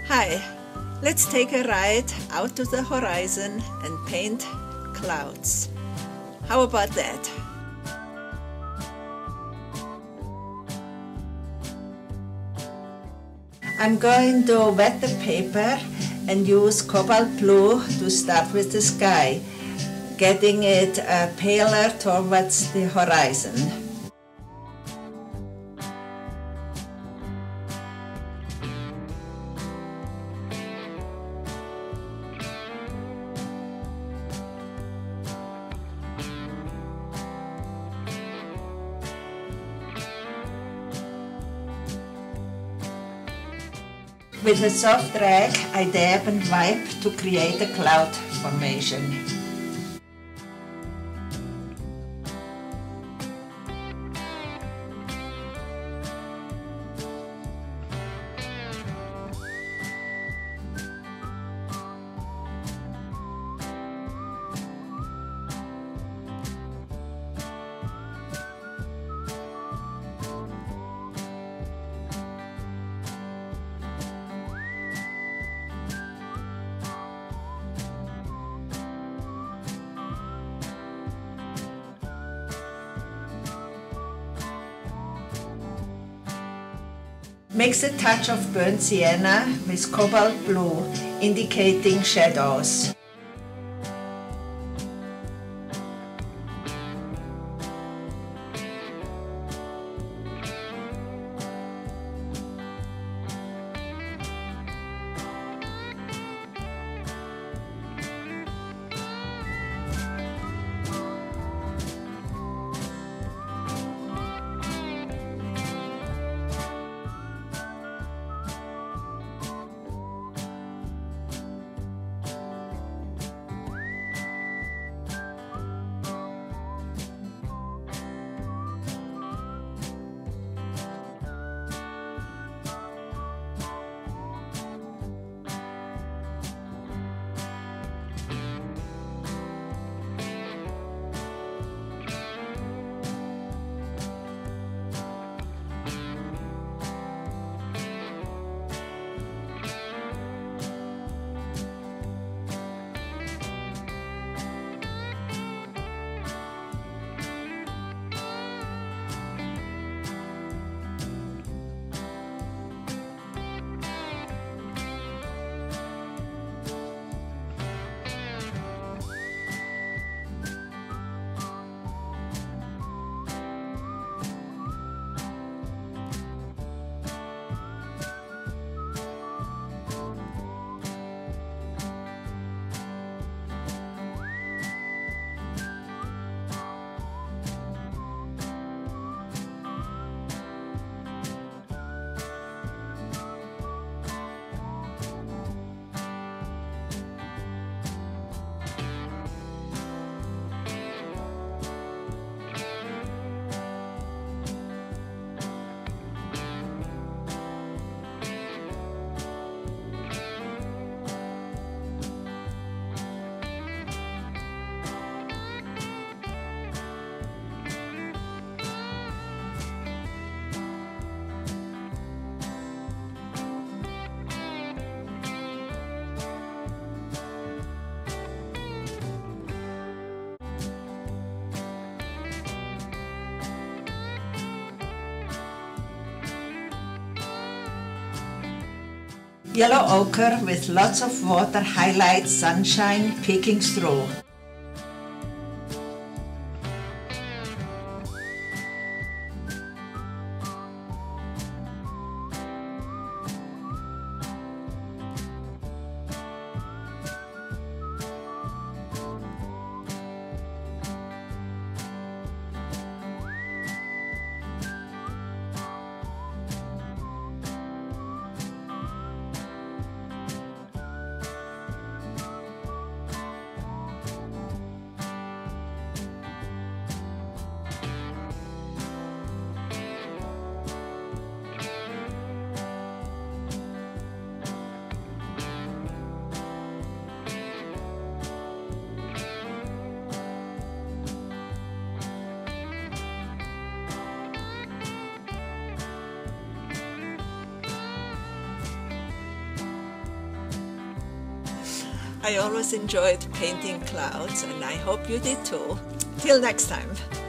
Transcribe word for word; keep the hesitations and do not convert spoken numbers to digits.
Hi, let's take a ride out to the horizon and paint clouds. How about that? I'm going to wet the paper and use cobalt blue to start with the sky, getting it uh, paler towards the horizon. With a soft rag, I dab and wipe to create a cloud formation. Mix a touch of burnt sienna with cobalt blue, indicating shadows. Yellow ochre with lots of water highlights sunshine peeking through. I always enjoyed painting clouds, and I hope you did too. Till next time.